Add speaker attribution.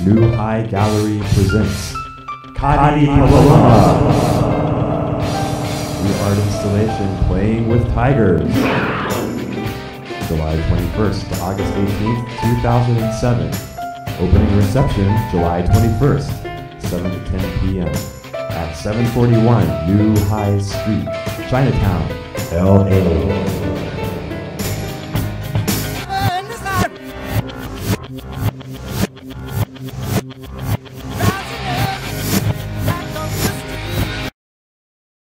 Speaker 1: New High Gallery presents Kottie Paloma. New art installation Playing with Tigers. July 21st to August 18th, 2007. Opening reception July 21st, 7 to 10 p.m. at 741 New High Street, Chinatown, LA.